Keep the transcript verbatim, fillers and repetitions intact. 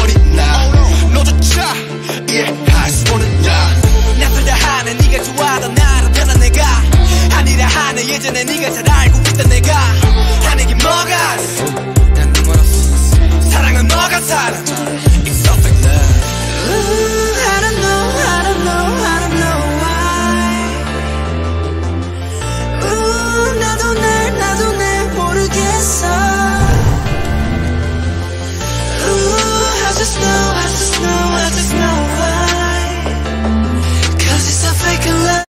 버린 나 너조차 이해할 수 없는 나 낯설다 하는 네가 좋아하던 나로 변한 내가 아니라 하는 예전에 네가 잘 알고 있던 내가